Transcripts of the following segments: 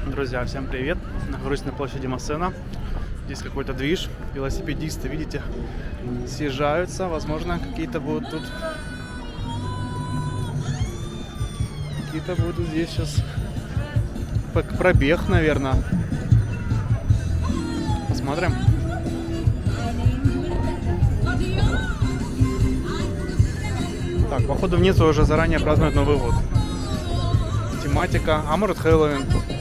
Друзья, всем привет! Нахожусь на площади Массена. Здесь какой-то движ. Велосипедисты, видите, съезжаются. Возможно, какие-то будут тут... Какие-то будут здесь сейчас... Пробег, наверное. Посмотрим. Так, походу внизу уже заранее празднуют Новый год. Тематика, а может Хэллоуин.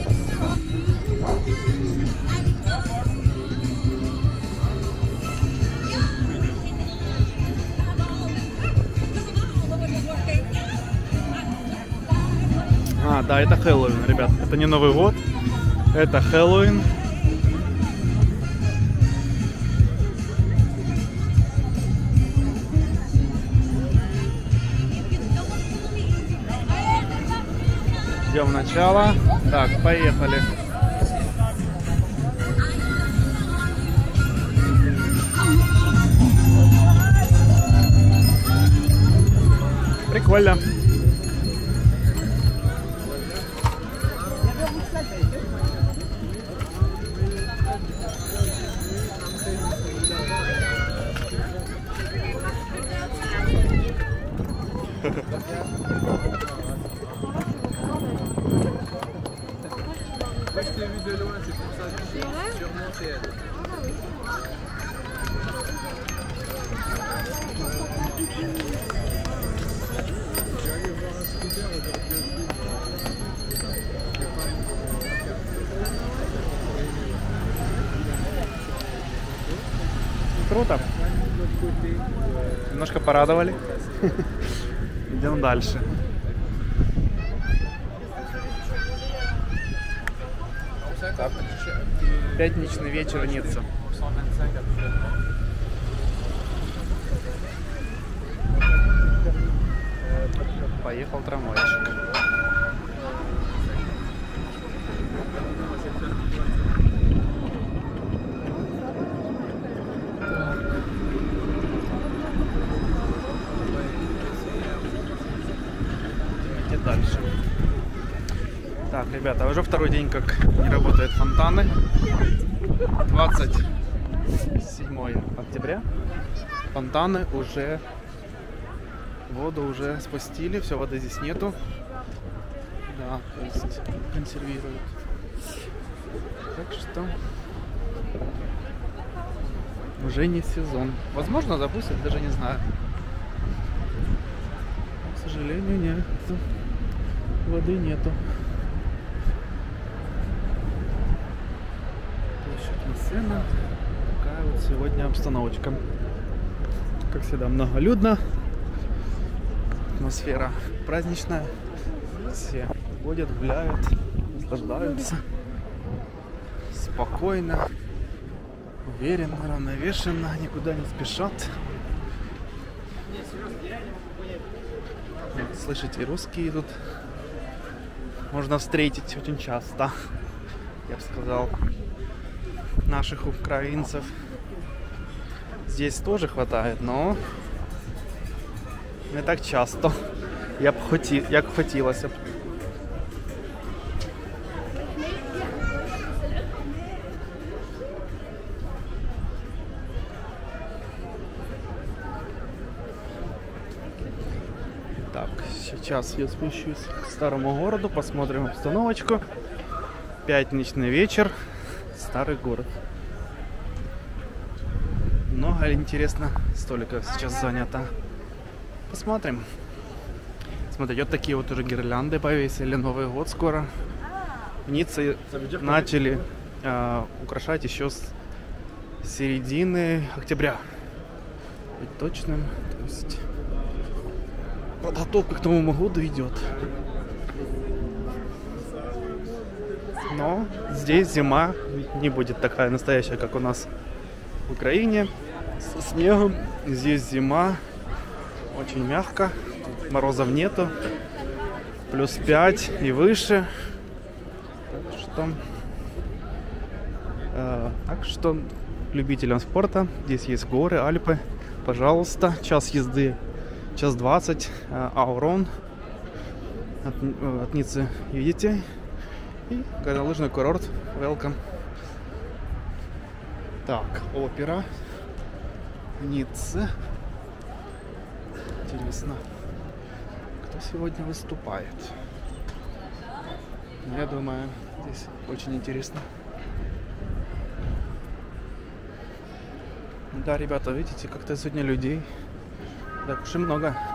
А, да, это Хэллоуин, ребят. Это не Новый год, это Хэллоуин. Ждем начала. Так, поехали. Прикольно. Je t'ai vu de loin, c'est pour ça que je suis sûrement c'est elle. J'allais voir un scooter aujourd'hui. Круто. Немножко порадовали. Идем дальше. Так. Пятничный вечер в Ницце. Поехал трамвайчик. Идите дальше. Так, ребята, уже второй день, как не работают фонтаны. 27 октября. Фонтаны уже... Воду уже спустили, все, воды здесь нету. Да, то есть консервируют. Так что... Уже не сезон. Возможно, запустят, даже не знаю. К сожалению, нет. Воды нету. Сцена. Такая вот сегодня обстановочка. Как всегда, многолюдно. Атмосфера праздничная. Все ходят, гуляют, наслаждаются. Спокойно, уверенно, равновешенно, никуда не спешат. Вот, слышите, русские тут можно встретить очень часто, я бы сказал. Наших украинцев здесь тоже хватает, но не так часто, як хотілося б. Так, сейчас я спущусь к старому городу, посмотрим обстановочку. Пятничный вечер. Старый город. Много интересно столиков сейчас занято. Посмотрим. Смотрите, вот такие вот уже гирлянды повесили. Новый год скоро. В Ницце начали украшать еще с середины октября. Быть точным. То есть подготовка к Новому году идет. Но здесь зима не будет такая настоящая, как у нас в Украине, со снегом. Здесь зима очень мягко, морозов нету, плюс 5 и выше. Так что любителям спорта, здесь есть горы, Альпы, пожалуйста, час езды, час 20, Аурон от Ниццы, видите? И горнолыжный курорт. Welcome. Так, опера. Ницца. Интересно, кто сегодня выступает? Я думаю, здесь очень интересно. Да, ребята, видите, как-то сегодня людей так уж и много.